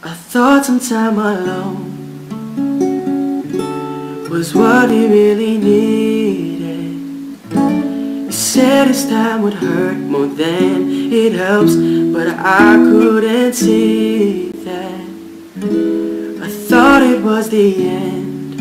I thought some time alone was what he really needed. He said his time would hurt more than it helps, but I couldn't see that. I thought it was the end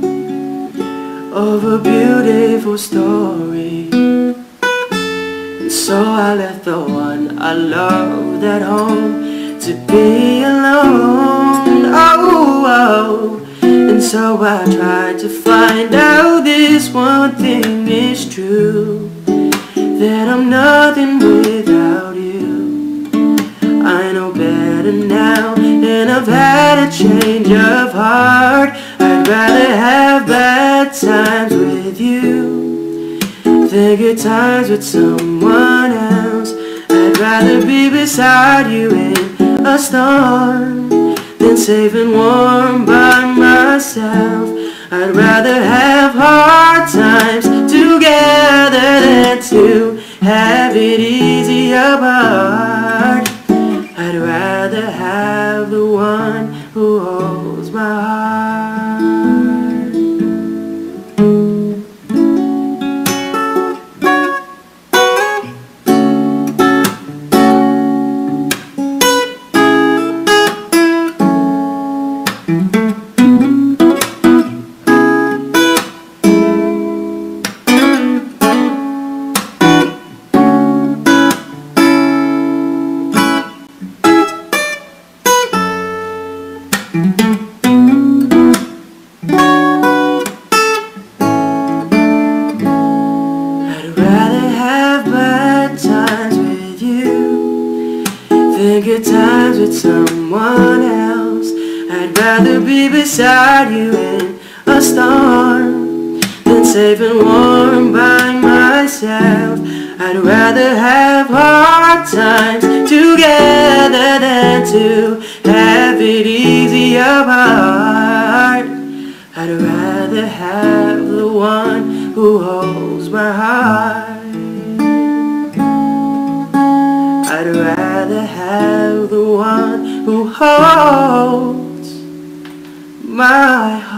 of a beautiful story, and so I left the one I loved at home to be alone. Oh, and so I tried to find out this one thing is true, that I'm nothing without you. I know better now, and I've had a change of heart. I'd rather have bad times with you than good times with someone else. I'd rather be beside you in a storm than safe and warm by myself. I'd rather have hard times together than to have it easy apart. I'd rather have the one who holds my heart. I'd rather have bad times with you than good times with someone else. I'd rather be beside you in a storm than safe and warm by myself. I'd rather have hard times together than to have it easy apart. I'd rather have the one who holds my heart. I'd rather have the one who holds my heart.